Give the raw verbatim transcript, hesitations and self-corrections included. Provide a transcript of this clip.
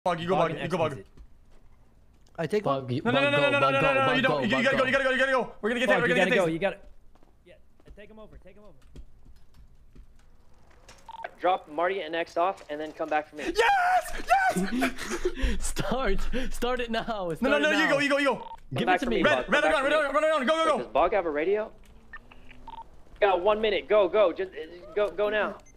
Bog, you go bog, you go bog. I take one. No, no, no, no, no, no, no, no, no, you don't. You gotta go, you gotta go, you gotta go. We're gonna get there, we're gonna get there. You gotta go, you gotta. Yeah, take him over, take him over. Drop Marty and X off, and then come back for me. Yes! Yes! Start! Start it now. Start no, no, no, it now. you go, you go, you go. Give it to me. Red, red, run, run, run, run, go, go, go. Does Bog have a radio? Got one minute. Go, go. Just go, go now.